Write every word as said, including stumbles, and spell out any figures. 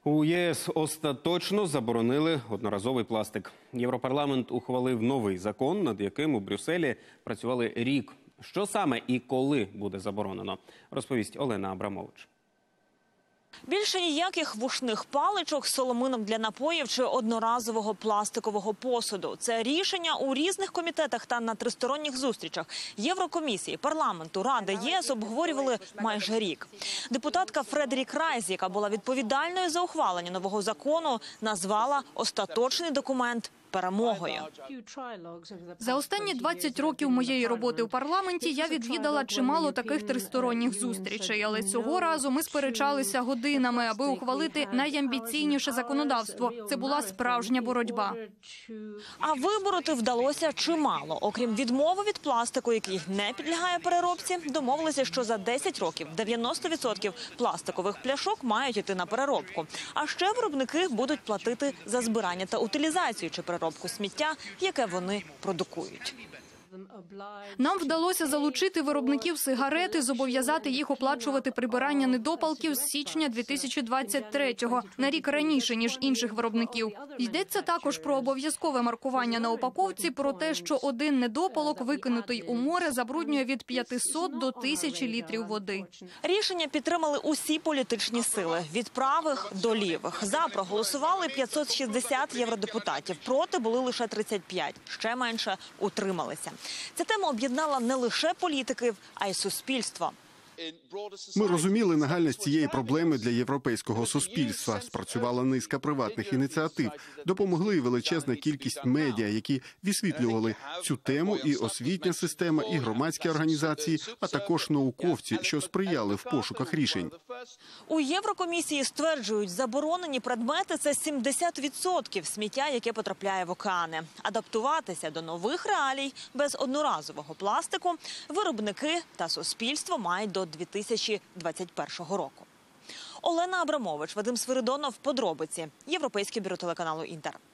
У ЄС остаточно заборонили одноразовий пластик. Європарламент ухвалив новий закон, над яким у Брюсселі працювали рік. Що саме і коли буде заборонено, розповість Олена Абрамович. Більше ніяких вушних паличок, соломинок для напоїв чи одноразового пластикового посуду. Це рішення у різних комітетах та на тристоронніх зустрічах Єврокомісії, парламенту, Ради, ЄС обговорювали майже рік. Депутатка Фредерік Райс, яка була відповідальною за ухвалення нового закону, назвала остаточний документ перемогою. За останні двадцять років моєї роботи у парламенті я відвідала чимало таких тристоронніх зустрічей, але цього разу ми сперечалися годинами, аби ухвалити найамбіційніше законодавство. Це була справжня боротьба. А вибороти вдалося чимало. Окрім відмови від пластику, який не підлягає переробці, домовилися, що за десять років дев'яносто відсотків пластикових пляшок мають іти на переробку. А ще виробники будуть платити за збирання та утилізацію чи переробку сміття, яке вони продукують. Нам вдалося залучити виробників сигарет і зобов'язати їх оплачувати прибирання недопалків з січня дві тисячі двадцять третього, на рік раніше, ніж інших виробників. Йдеться також про обов'язкове маркування на упаковці, про те, що один недопалок, викинутий у море, забруднює від п'ятисот до тисячі літрів води. Рішення підтримали усі політичні сили – від правих до лівих. За проголосували п'ятсот шістдесят євродепутатів, проти були лише тридцять п'ять, ще менше утрималися. Ця тема об'єднала не лише політиків, а й суспільство. Ми розуміли нагальність цієї проблеми для європейського суспільства. Спрацювала низка приватних ініціатив. Допомогли величезна кількість медіа, які висвітлювали цю тему, і освітня система, і громадські організації, а також науковці, що сприяли в пошуках рішень. У Єврокомісії стверджують, заборонені предмети – це сімдесят відсотків сміття, яке потрапляє в океани. Адаптуватися до нових реалій без одноразового пластику виробники та суспільство мають до дві тисячі двадцять першого року. Олена Абрамович, Вадим Свиридонов, подробиці. Європейське бюро телеканалу «Інтер».